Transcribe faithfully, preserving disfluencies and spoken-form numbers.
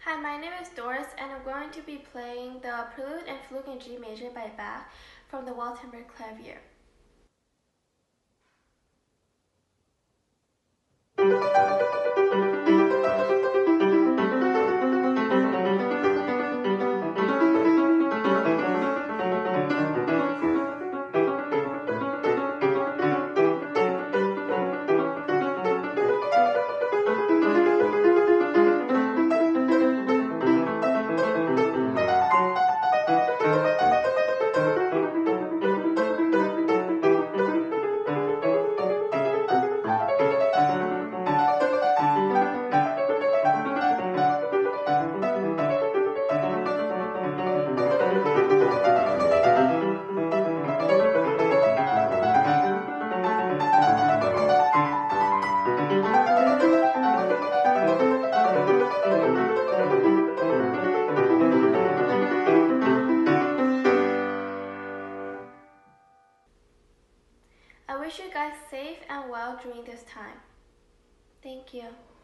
Hi, my name is Doris, and I'm going to be playing the Prelude and Fugue in G major by Bach from the Wall-Timbre clavier. I wish you guys safe and well during this time. Thank you.